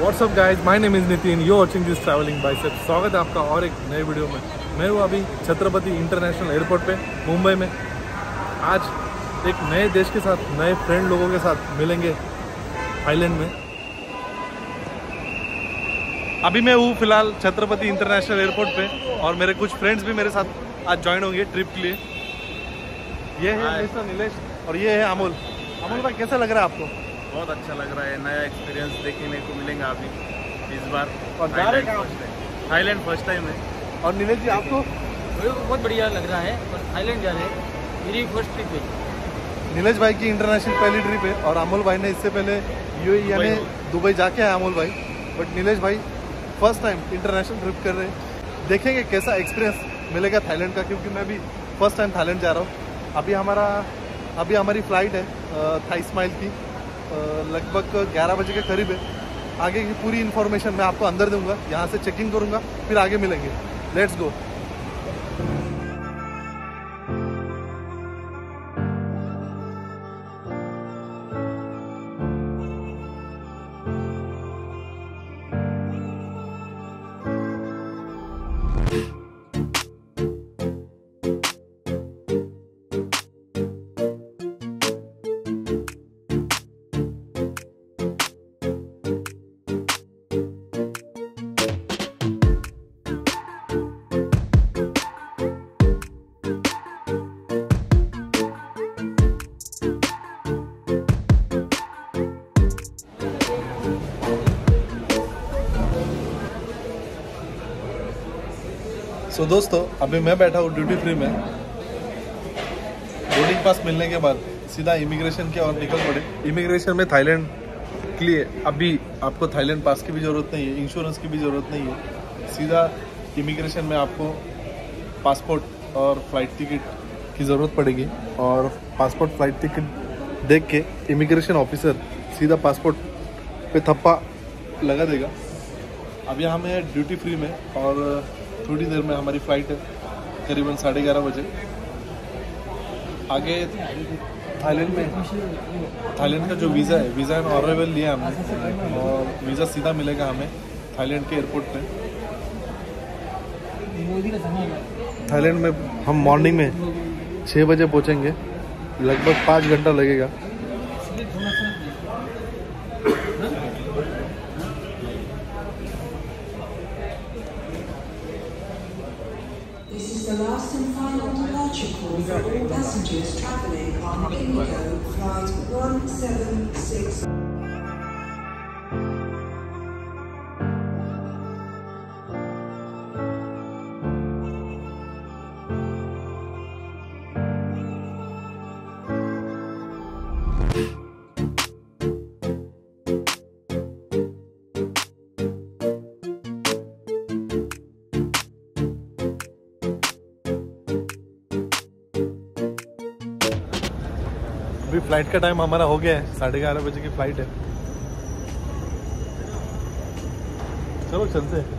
WhatsApp guys, my name is Nitin, you watching this travelling biceps. स्वागत है आपका और एक नए वीडियो में। मैं हूँ अभी छत्रपति इंटरनेशनल एयरपोर्ट पे मुंबई में। आज एक नए देश के साथ, नए फ्रेंड लोगों के साथ मिलेंगे थाईलैंड में। अभी मैं हूँ फिलहाल छत्रपति इंटरनेशनल एयरपोर्ट पे और मेरे कुछ फ्रेंड्स भी मेरे साथ आज ज्वाइन होंगे ट्रिप के लिए। ये है मिस्टर नीलेश और ये है अमोल। अमोल भाई, कैसा लग रहा है आपको? बहुत अच्छा लग रहा है, नया एक्सपीरियंस देखने को मिलेगा अभी इस बार। और जा रहे हैं थाईलैंड फर्स्ट टाइम है। और नीलेश जी, आपको? मुझे बहुत बढ़िया लग रहा है और थाईलैंड जा रहे हैं, मेरी फर्स्ट ट्रिप है। नीलेश भाई की इंटरनेशनल पहली ट्रिप है और अमोल भाई ने इससे पहले यूएई यानी दुबई जाके आए अमोल भाई। बट नीलेश भाई फर्स्ट टाइम इंटरनेशनल ट्रिप कर रहे हैं। देखेंगे कैसा एक्सपीरियंस मिलेगा थाईलैंड का, क्योंकि मैं भी फर्स्ट टाइम थाईलैंड जा रहा हूँ। अभी हमारी फ़्लाइट है थाई स्माइल की, लगभग 11 बजे के करीब है। आगे की पूरी इन्फॉर्मेशन मैं आपको अंदर दूंगा, यहाँ से चेकिंग करूँगा, फिर आगे मिलेंगे। Let's go. सो दोस्तों, अभी मैं बैठा हूँ ड्यूटी फ्री में। बोर्डिंग पास मिलने के बाद सीधा इमिग्रेशन के और निकल पड़े। इमिग्रेशन में थाईलैंड के लिए अभी आपको थाईलैंड पास की भी ज़रूरत नहीं है, इंश्योरेंस की भी ज़रूरत नहीं है। सीधा इमिग्रेशन में आपको पासपोर्ट और फ्लाइट टिकट की ज़रूरत पड़ेगी और पासपोर्ट फ्लाइट टिकट देख के इमिग्रेशन ऑफिसर सीधा पासपोर्ट पे थप्पा लगा देगा। अब यहाँ मैं ड्यूटी फ्री में और थोड़ी देर में हमारी फ़्लाइट है, करीबन 11:30 बजे। आगे थाईलैंड का जो वीज़ा है में अराइवल लिया हमने और वीज़ा सीधा मिलेगा हमें थाईलैंड के एयरपोर्ट पे। थाईलैंड में हम मॉर्निंग में 6 बजे पहुँचेंगे, लगभग 5 घंटा लगेगा। This is the last and final departure call for all passengers travelling on Indigo Flight 176. अभी फ्लाइट का टाइम हमारा हो गया है, 11:30 बजे की फ्लाइट है। चलो चलते हैं।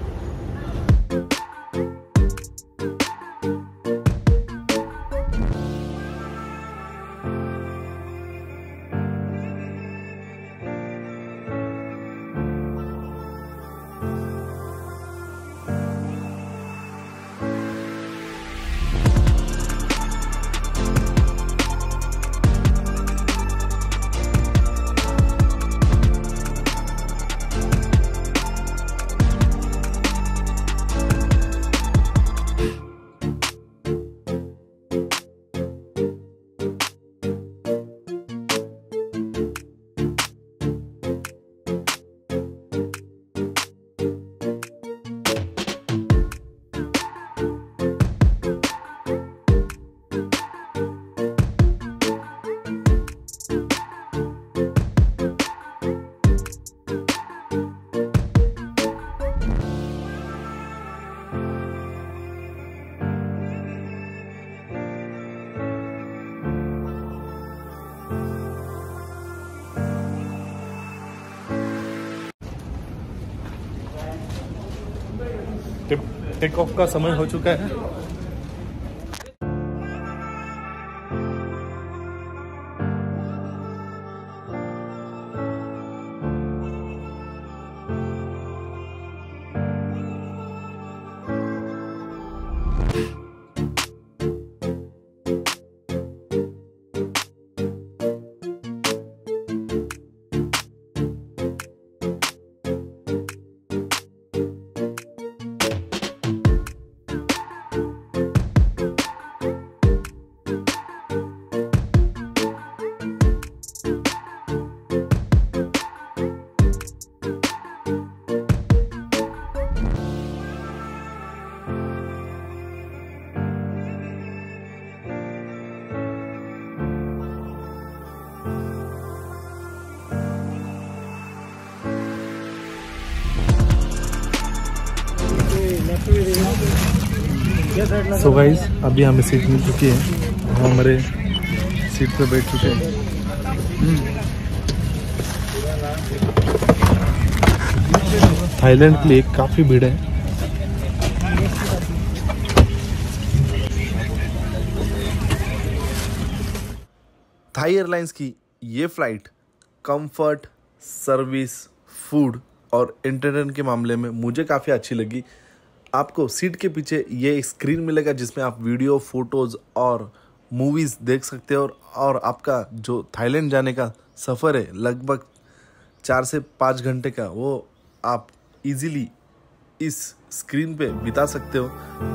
टेक ऑफ का समय हो चुका है। सो गाइस अभी हमें सीट मिल चुकी है, हम हमारे सीट पे बैठ चुके हैं। थाईलैंड के लिए काफ़ी भीड़ है। थाई एयरलाइंस की ये फ्लाइट कंफर्ट, सर्विस, फूड और एंटरटेनमेंट के मामले में मुझे काफ़ी अच्छी लगी। आपको सीट के पीछे ये एक स्क्रीन मिलेगा जिसमें आप वीडियो, फोटोज़ और मूवीज़ देख सकते हो और आपका जो थाईलैंड जाने का सफ़र है लगभग 4 से 5 घंटे का, वो आप इजीली इस स्क्रीन पे बिता सकते हो।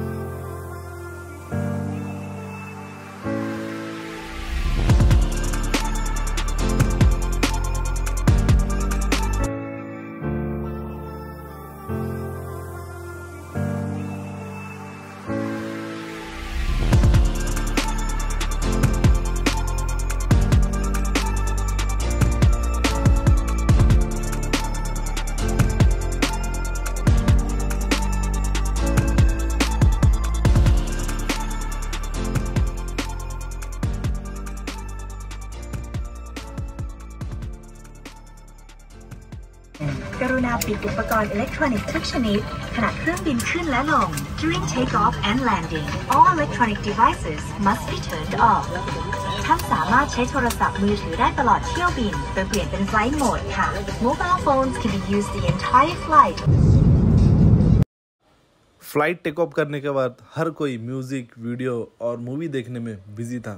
กรุณาปิดอุปกรณ์อิเล็กทรอนิกส์ทุกชนิดขณะเครื่องบินขึ้นและลง During takeoff and landing, all electronic devices must be turned off. ท่านสามารถใช้โทรศัพท์มือถือได้ตลอดเที่ยวบินโดยเปลี่ยนเป็น Flight Mode ค่ะ Mobile phones can be used the entire flight. Flight take off करने के बाद हर कोई म्यूजिक, वीडियो और मूवी देखने में बिजी था।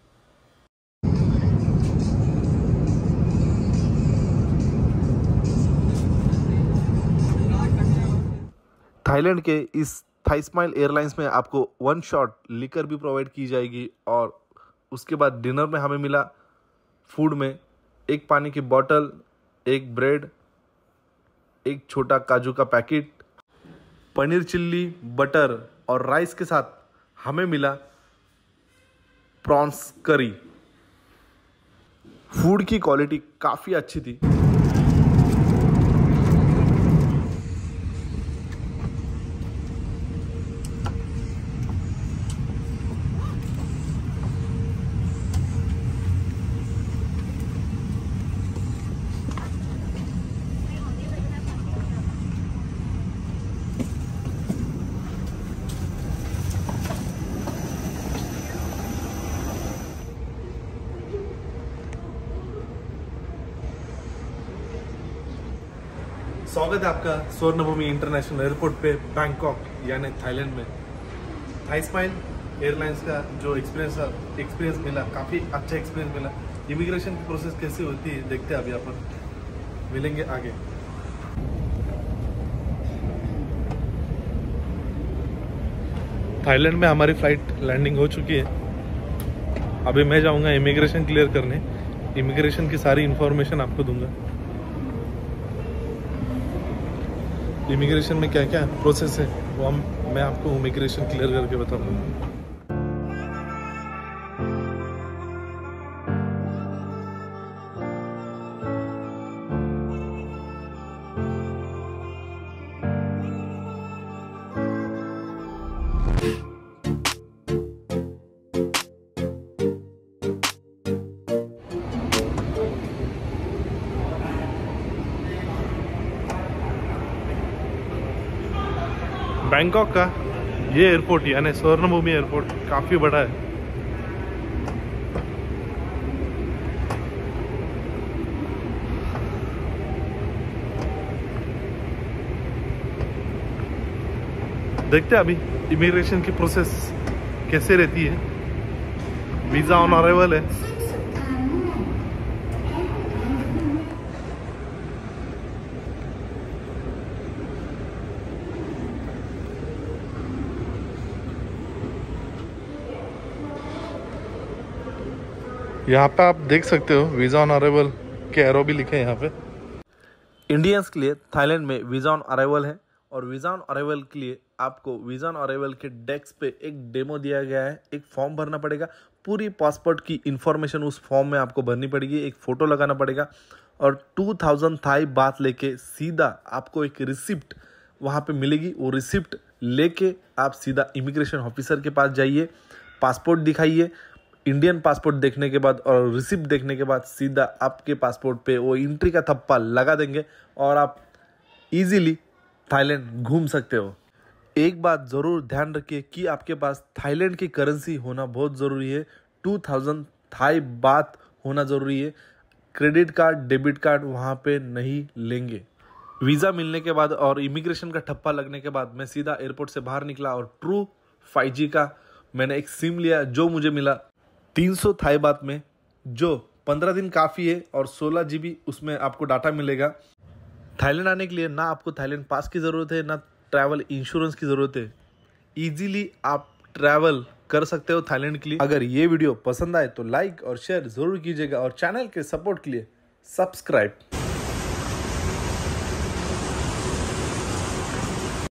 थाईलैंड के इस थाई स्माइल एयरलाइंस में आपको 1 शॉट लिकर भी प्रोवाइड की जाएगी और उसके बाद डिनर में हमें मिला फूड में एक पानी की बोतल, एक ब्रेड, एक छोटा काजू का पैकेट, पनीर चिल्ली, बटर और राइस के साथ हमें मिला प्रॉन्स करी। फूड की क्वालिटी काफ़ी अच्छी थी। स्वागत है आपका स्वर्णभूमि इंटरनेशनल एयरपोर्ट पे बैंकॉक यानी थाईलैंड में। थाई स्माइल एयरलाइंस का जो एक्सपीरियंस मिला, काफ़ी अच्छा एक्सपीरियंस मिला। इमिग्रेशन की प्रोसेस कैसे होती है देखते हैं, अभी अपन मिलेंगे आगे। थाईलैंड में हमारी फ्लाइट लैंडिंग हो चुकी है। अभी मैं जाऊंगा इमिग्रेशन क्लियर करने। इमिग्रेशन की सारी इंफॉर्मेशन आपको दूंगा। इमिग्रेशन में क्या क्या प्रोसेस है वो मैं आपको इमिग्रेशन क्लियर करके बताऊंगा। बैंकॉक का ये एयरपोर्ट यानी स्वर्णभूमि एयरपोर्ट काफ़ी बड़ा है। देखते हैं अभी इमिग्रेशन की प्रोसेस कैसे रहती है। वीज़ा ऑन अराइवल है। यहाँ पे आप देख सकते हो वीज़ा ऑन अराइवल के एरो भी लिखे हैं यहाँ पे। इंडियंस के लिए थाईलैंड में वीज़ा ऑन अराइवल है और वीज़ा ऑन अराइवल के लिए आपको वीज़ा ऑन अराइवल के डेस्क पे एक डेमो दिया गया है। एक फॉर्म भरना पड़ेगा, पूरी पासपोर्ट की इंफॉर्मेशन उस फॉर्म में आपको भरनी पड़ेगी, एक फ़ोटो लगाना पड़ेगा और 2000 थाई बात लेके सीधा आपको एक रिसिप्ट वहाँ पे मिलेगी। वो रिसिप्ट लेके आप सीधा इमिग्रेशन ऑफिसर के पास जाइए, पासपोर्ट दिखाइए। इंडियन पासपोर्ट देखने के बाद और रिसिप्ट देखने के बाद सीधा आपके पासपोर्ट पे वो एंट्री का थप्पा लगा देंगे और आप इजीली थाईलैंड घूम सकते हो। एक बात ज़रूर ध्यान रखिए कि आपके पास थाईलैंड की करेंसी होना बहुत ज़रूरी है। 2000 थाई बात होना ज़रूरी है। क्रेडिट कार्ड, डेबिट कार्ड वहाँ पे नहीं लेंगे। वीज़ा मिलने के बाद और इमिग्रेशन का ठप्पा लगने के बाद मैं सीधा एयरपोर्ट से बाहर निकला और ट्रू 5G का मैंने एक सिम लिया जो मुझे मिला 300 थाई बात में, जो 15 दिन काफ़ी है और 16 GB उसमें आपको डाटा मिलेगा। थाईलैंड आने के लिए ना आपको थाईलैंड पास की ज़रूरत है ना ट्रैवल इंश्योरेंस की ज़रूरत है। इजीली आप ट्रैवल कर सकते हो थाईलैंड के लिए। अगर ये वीडियो पसंद आए तो लाइक और शेयर ज़रूर कीजिएगा और चैनल के सपोर्ट के लिए सब्सक्राइब।